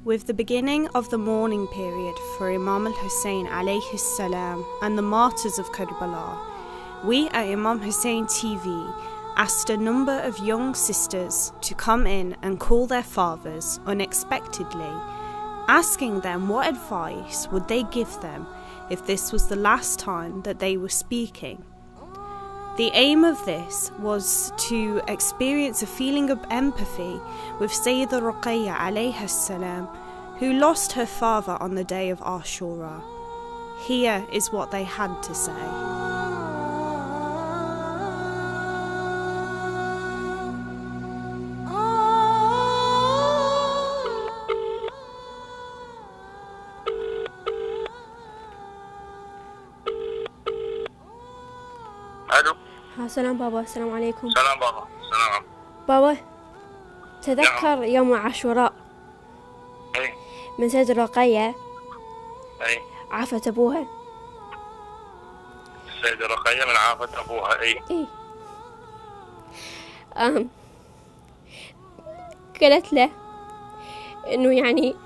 With the beginning of the mourning period for Imam al-Hussein alayhi salam and the martyrs of Karbala, we at Imam Hussein TV asked a number of young sisters to come in and call their fathers unexpectedly, asking them what advice would they give them if this was the last time that they were speaking. The aim of this was to experience a feeling of empathy with Sayyidah Ruqayya alayha salam, who lost her father on the day of Ashura. Here is what they had to say. الو. سلام بابا، السلام عليكم. سلام بابا. سلام بابا، تذكر يوم عاشوراء اي من سيدة رقية اي عافت أبوها. السيدة رقية من عافت أبوها. اي قالت له إنه يعني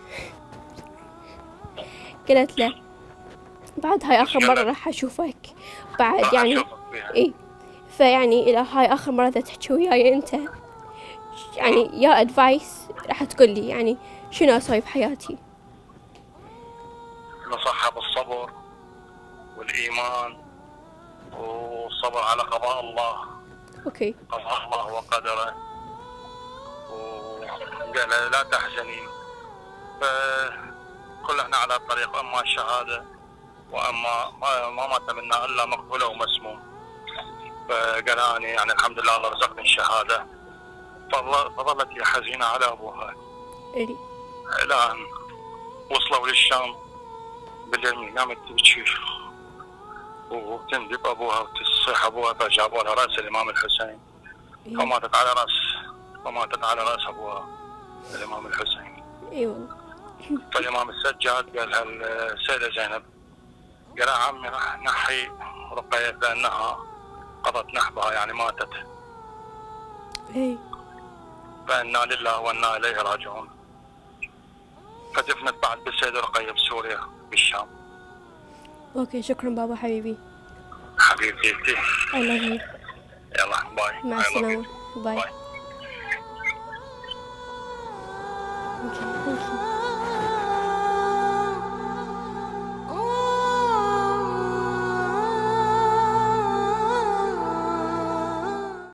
قالت له بعد هاي آخر مرة راح أشوفك بعد يعني إيه، فيعني إذا هاي آخر مرة تحكي وياي أنت يعني يا أدفايس راح تقول لي يعني شنو أسوي بحياتي. نصحها بالصبر والإيمان والصبر على قضاء الله. أوكي. قضاء الله وقدره، وقال لا تحزنين، فكلنا على الطريق، أما الشهادة وأما ما مات منا إلا مقبولة ومسموم. فقال أنا يعني الحمد لله الله رزقني الشهادة. فظلت هي حزينة على أبوها إلى أن وصلوا للشام. بالليل قامت تبكي وتندب أبوها وتصيح أبوها، فجابوا لها رأس الإمام الحسين فماتت على رأس أبوها الإمام الحسين. إي والله. فالإمام السجاد قال لها السيدة زينب، قال عمي نحي رقية لأنها قضت نحبها يعني ماتت. إي. فإنا لله وإنا إليه راجعون. فدفنت بعد بالسيدة رقية بسوريا بالشام. أوكي، شكرا بابا حبيبي. حبيبتي. I love you. يلا باي. مع السلامة. باي. باي. Okay.